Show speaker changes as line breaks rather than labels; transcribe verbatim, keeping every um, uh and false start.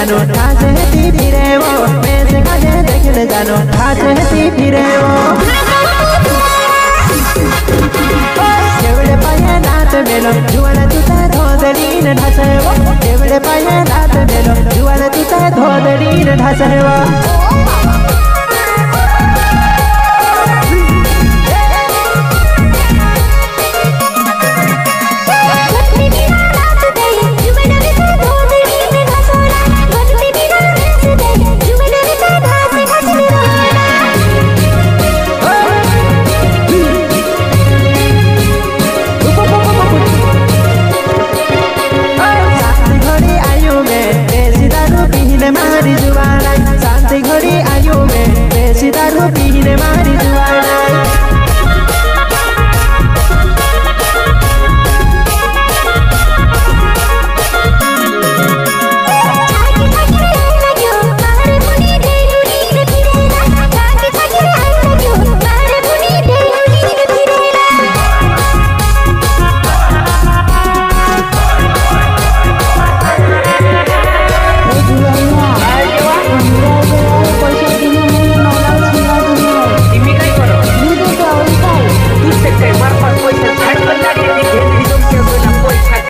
जानो ढांचे ती फिरे वो मैं से काजे देखने जानो ढांचे ती फिरे वो केवड़े पाये नाच मेलो जुआन तुता रोदली न ढांचे वो केवड़े